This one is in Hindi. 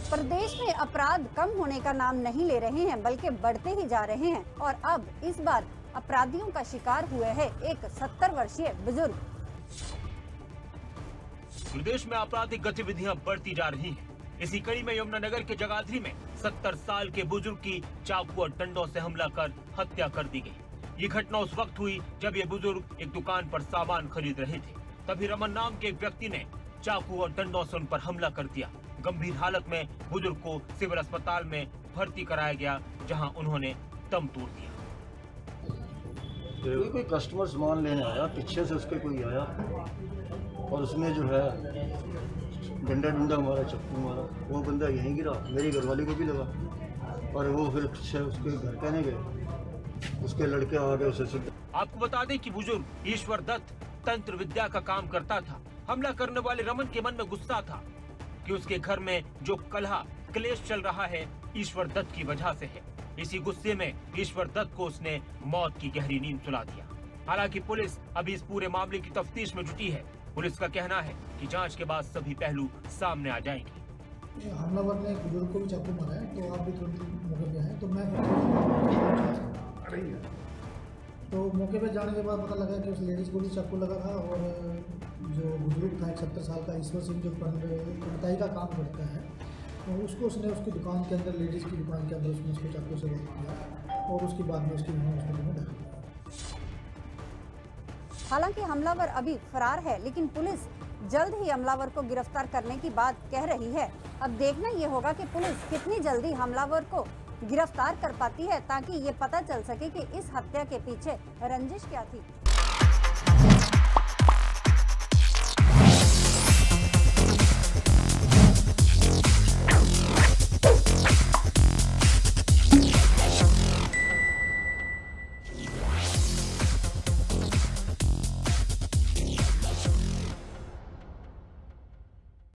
प्रदेश में अपराध कम होने का नाम नहीं ले रहे हैं, बल्कि बढ़ते ही जा रहे हैं। और अब इस बार अपराधियों का शिकार हुए हैं एक 70 वर्षीय बुजुर्ग। प्रदेश में आपराधिक गतिविधियां बढ़ती जा रही हैं। इसी कड़ी में यमुनानगर के जगाधरी में 70 साल के बुजुर्ग की चाकू और डंडों से हमला कर हत्या कर दी गई। ये घटना उस वक्त हुई जब ये बुजुर्ग एक दुकान पर सामान खरीद रहे थे। तभी रमन नाम के एक व्यक्ति ने चाकू और डंडों से उन पर हमला कर दिया। गंभीर हालत में बुजुर्ग को सिविल अस्पताल में भर्ती कराया गया, जहां उन्होंने दम तोड़ दिया। कोई कस्टमर सामान लेने आया, पीछे से उसके कोई आया और उसमें जो है डंडा मारा, चप्पू मारा। वो बंदा यहीं गिरा, मेरी घरवाली को भी लगा और वो फिर पीछे उसके घर कहने गए, उसके लड़के आ गए उसे सीधे। आपको बता दें कि बुजुर्ग ईश्वर दत्त तंत्र विद्या का काम करता था। हमला करने वाले रमन के मन में गुस्सा था कि उसके घर में जो कलह क्लेश चल रहा है ईश्वर दत्त की वजह से है। इसी गुस्से में ईश्वर दत्त को उसने मौत की गहरी नींद सुला दिया। हालांकि पुलिस अभी इस पूरे मामले की तफ्तीश में जुटी है। पुलिस का कहना है कि जांच के बाद सभी पहलू सामने आ जाएंगे। हमलावर ने एक बुजुर्ग को भी चाकू मारा है, तो आप भी तुरंत मौके पे हैं। तो मौके पे जाने के बाद पता लगा कि उस लेडीज को भी चाकू लगा था और जो बुजुर्ग था 70 साल का ईश्वर सिंह, जो पंटाई का काम करता है, तो उसको उसने उसकी दुकान के अंदर, लेडीज़ की दुकान के अंदर उसने उसको चाकू से वार किया और उसके बाद में उसकी हॉस्पिटल में डाल दिया। हालांकि हमलावर अभी फरार है, लेकिन पुलिस जल्द ही हमलावर को गिरफ्तार करने की बात कह रही है। अब देखना ये होगा कि पुलिस कितनी जल्दी हमलावर को गिरफ्तार कर पाती है, ताकि ये पता चल सके कि इस हत्या के पीछे रंजिश क्या थी।